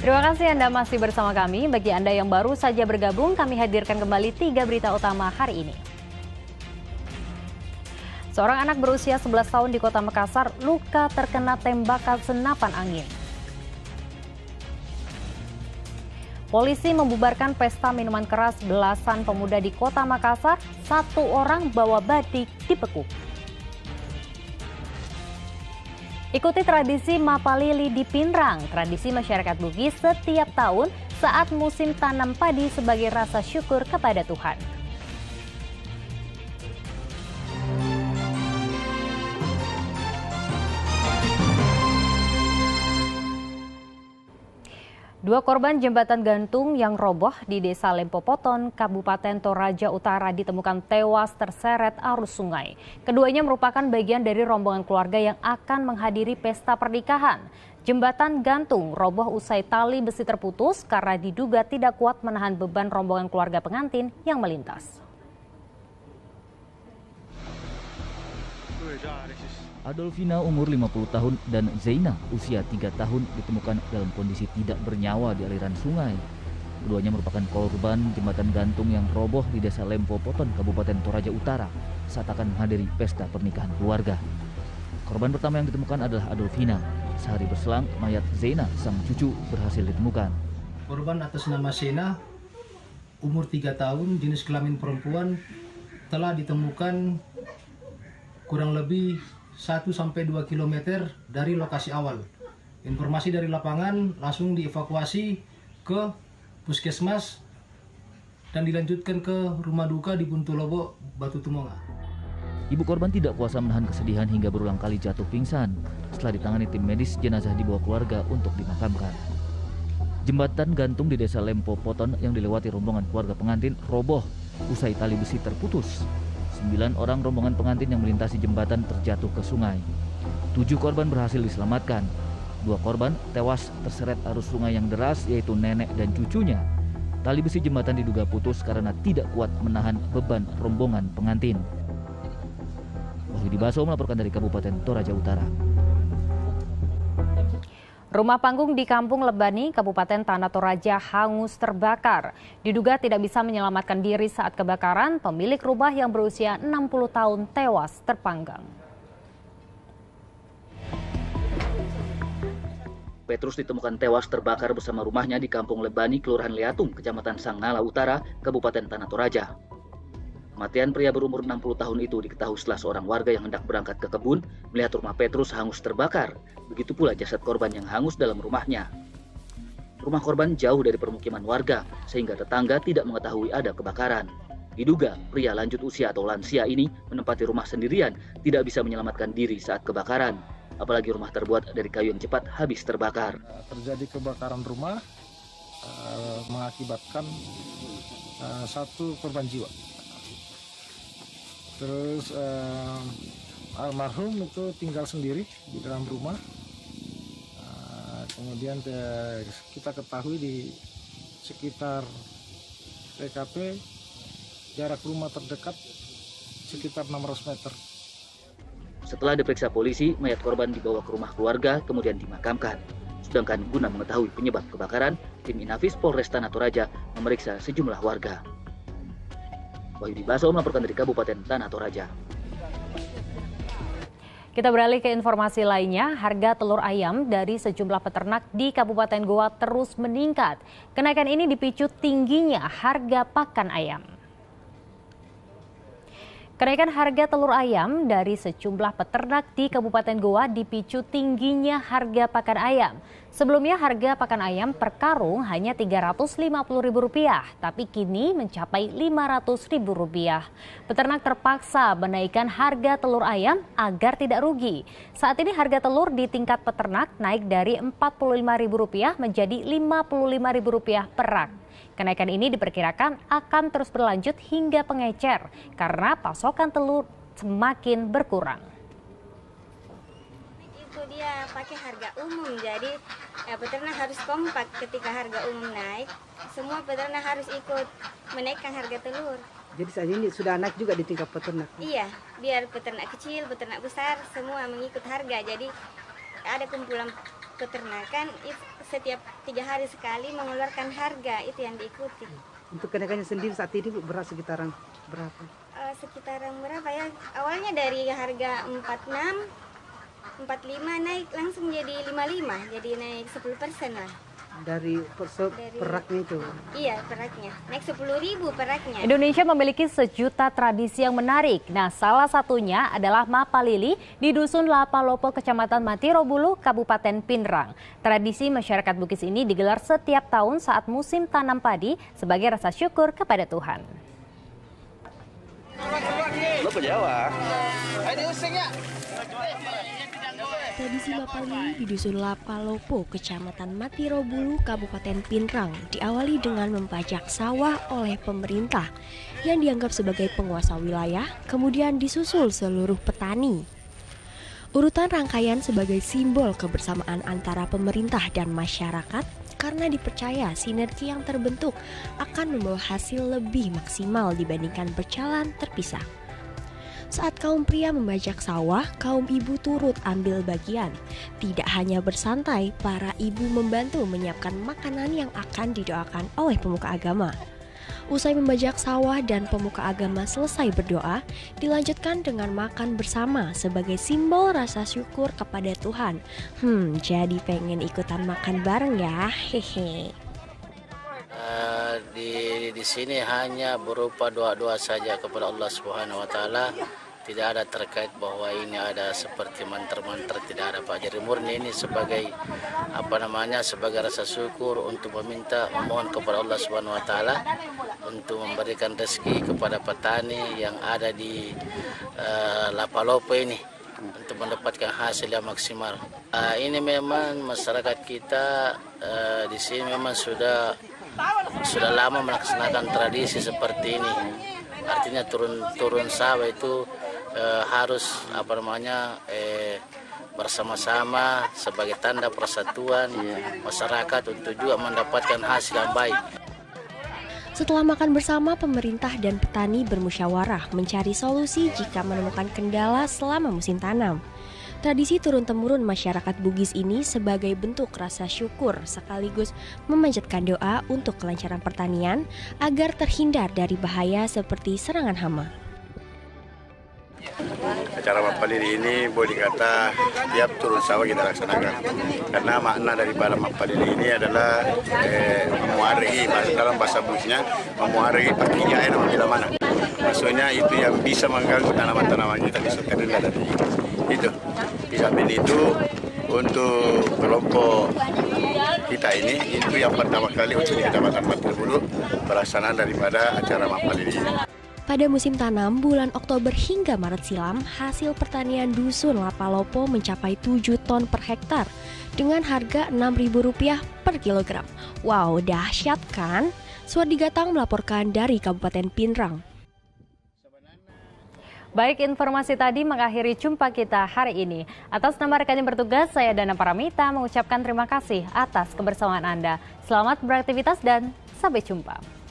Terima kasih Anda masih bersama kami. Bagi Anda yang baru saja bergabung, kami hadirkan kembali 3 berita utama hari ini. Seorang anak berusia 11 tahun di Kota Makassar luka terkena tembakan senapan angin. Polisi membubarkan pesta minuman keras belasan pemuda di Kota Makassar, 1 orang bawa badik dibekuk. Ikuti tradisi Mapalili di Pinrang, tradisi masyarakat Bugis setiap tahun saat musim tanam padi sebagai rasa syukur kepada Tuhan. Dua korban jembatan gantung yang roboh di Desa Lempopoton, Kabupaten Toraja Utara ditemukan tewas terseret arus sungai. Keduanya merupakan bagian dari rombongan keluarga yang akan menghadiri pesta pernikahan. Jembatan gantung roboh usai tali besi terputus karena diduga tidak kuat menahan beban rombongan keluarga pengantin yang melintas. Adolfina umur 50 tahun dan Zaina usia 3 tahun ditemukan dalam kondisi tidak bernyawa di aliran sungai. Keduanya merupakan korban jembatan gantung yang roboh di Desa Lempopoton, Kabupaten Toraja Utara saat akan menghadiri pesta pernikahan keluarga. Korban pertama yang ditemukan adalah Adolfina. Sehari berselang, mayat Zaina, sang cucu, berhasil ditemukan. Korban atas nama Sena, umur 3 tahun, jenis kelamin perempuan, telah ditemukan kurang lebih 1-2 km dari lokasi awal. Informasi dari lapangan langsung dievakuasi ke puskesmas dan dilanjutkan ke rumah duka di Buntulobo, Batu Tumonga. Ibu korban tidak kuasa menahan kesedihan hingga berulang kali jatuh pingsan. Setelah ditangani tim medis, jenazah dibawa keluarga untuk dimakamkan. Jembatan gantung di Desa Lempopoton yang dilewati rombongan keluarga pengantin roboh usai tali besi terputus. 9 orang rombongan pengantin yang melintasi jembatan terjatuh ke sungai. 7 korban berhasil diselamatkan. 2 korban tewas terseret arus sungai yang deras, yaitu nenek dan cucunya. Tali besi jembatan diduga putus karena tidak kuat menahan beban rombongan pengantin. Wahyudi Baso melaporkan dari Kabupaten Toraja Utara. Rumah panggung di Kampung Lebani, Kabupaten Tanah Toraja hangus terbakar. Diduga tidak bisa menyelamatkan diri saat kebakaran, pemilik rumah yang berusia 60 tahun tewas terpanggang. Petrus ditemukan tewas terbakar bersama rumahnya di Kampung Lebani, Kelurahan Liatung, Kecamatan Sanggala Utara, Kabupaten Tanah Toraja. Kematian pria berumur 60 tahun itu diketahui setelah seorang warga yang hendak berangkat ke kebun melihat rumah Petrus hangus terbakar. Begitu pula jasad korban yang hangus dalam rumahnya. Rumah korban jauh dari permukiman warga, sehingga tetangga tidak mengetahui ada kebakaran. Diduga pria lanjut usia atau lansia ini menempati rumah sendirian, tidak bisa menyelamatkan diri saat kebakaran. Apalagi rumah terbuat dari kayu yang cepat habis terbakar. Terjadi kebakaran rumah mengakibatkan 1 korban jiwa. Terus almarhum itu tinggal sendiri di dalam rumah. Kemudian kita ketahui di sekitar TKP jarak rumah terdekat sekitar 600 meter. Setelah diperiksa polisi, mayat korban dibawa ke rumah keluarga kemudian dimakamkan. Sedangkan guna mengetahui penyebab kebakaran, tim Inafis Polres Tanah Toraja memeriksa sejumlah warga. Wahyudi Baso melaporkan dari Kabupaten Tanah Toraja. Kita beralih ke informasi lainnya, harga telur ayam dari sejumlah peternak di Kabupaten Goa terus meningkat. Kenaikan ini dipicu tingginya harga pakan ayam. Kenaikan harga telur ayam dari sejumlah peternak di Kabupaten Goa dipicu tingginya harga pakan ayam. Sebelumnya harga pakan ayam per karung hanya Rp350.000, tapi kini mencapai Rp500.000. Peternak terpaksa menaikkan harga telur ayam agar tidak rugi. Saat ini harga telur di tingkat peternak naik dari Rp45.000 menjadi Rp55.000 per rak. Kenaikan ini diperkirakan akan terus berlanjut hingga pengecer karena pasokan telur semakin berkurang. Itu dia pakai harga umum, jadi peternak harus kompak ketika harga umum naik. Semua peternak harus ikut menaikkan harga telur. Jadi saat ini sudah naik juga di tingkat peternak? Iya, biar peternak kecil, peternak besar semua mengikut harga. Jadi ada kumpulan peternakan setiap 3 hari sekali mengeluarkan harga, itu yang diikuti. Untuk kenaikannya sendiri saat ini Bu, beras sekitaran berapa? Sekitaran berapa ya? Awalnya dari harga 46, 45 naik langsung jadi 55, jadi naik 10% lah. Dari peraknya itu? Iya, peraknya. Naik 10.000 peraknya. Indonesia memiliki sejuta tradisi yang menarik. Nah, salah satunya adalah Mapalili di Dusun Lapalopo, Kecamatan Matirobulu, Kabupaten Pinrang. Tradisi masyarakat Bugis ini digelar setiap tahun saat musim tanam padi sebagai rasa syukur kepada Tuhan. Tradisi Mapalili di Dusun Lapalopo, Kecamatan Matirobulu, Kabupaten Pinrang diawali dengan membajak sawah oleh pemerintah yang dianggap sebagai penguasa wilayah, kemudian disusul seluruh petani. Urutan rangkaian sebagai simbol kebersamaan antara pemerintah dan masyarakat karena dipercaya sinergi yang terbentuk akan membawa hasil lebih maksimal dibandingkan berjalan terpisah. Saat kaum pria membajak sawah, kaum ibu turut ambil bagian. Tidak hanya bersantai, para ibu membantu menyiapkan makanan yang akan didoakan oleh pemuka agama. Usai membajak sawah dan pemuka agama selesai berdoa, dilanjutkan dengan makan bersama sebagai simbol rasa syukur kepada Tuhan. Jadi pengen ikutan makan bareng ya, hehe. Di sini hanya berupa doa-doa saja kepada Allah Subhanahu wa taala. Tidak ada terkait bahwa ini ada seperti mantra-mantra, tidak ada Pak. Jadi murni ini sebagai sebagai rasa syukur untuk memohon kepada Allah Subhanahu wa taala untuk memberikan rezeki kepada petani yang ada di Lapalopo ini untuk mendapatkan hasil yang maksimal. Ini memang masyarakat kita di sini memang sudah lama melaksanakan tradisi seperti ini. Artinya turun sawah itu harus bersama-sama sebagai tanda persatuan masyarakat untuk juga mendapatkan hasil yang baik. Setelah makan bersama, pemerintah dan petani bermusyawarah mencari solusi jika menemukan kendala selama musim tanam. Tradisi turun-temurun masyarakat Bugis ini sebagai bentuk rasa syukur sekaligus memanjatkan doa untuk kelancaran pertanian agar terhindar dari bahaya seperti serangan hama. Acara Mapalili ini boleh dikata tiap turun sawah kita laksanakan. Karena makna daripada Mapalili ini adalah memuarai, dalam bahasa Bugisnya memuarai pakinya air bila mana. Maksudnya itu yang bisa mengganggu tanaman-tanaman kita bisa terhindar dari itu. Di samping itu untuk kelompok kita ini itu yang pertama kali untuk di Kecamatan Matirobulu pelaksanaan daripada acara Mapalili ini. Pada musim tanam bulan Oktober hingga Maret silam, hasil pertanian Dusun Lapalopo mencapai 7 ton per hektar dengan harga Rp6.000 per kilogram. Wow, dahsyat kan? Suwardi Gatang melaporkan dari Kabupaten Pinrang. Baik, informasi tadi mengakhiri jumpa kita hari ini. Atas nama rekan yang bertugas, saya Dana Paramita mengucapkan terima kasih atas kebersamaan Anda. Selamat beraktivitas dan sampai jumpa.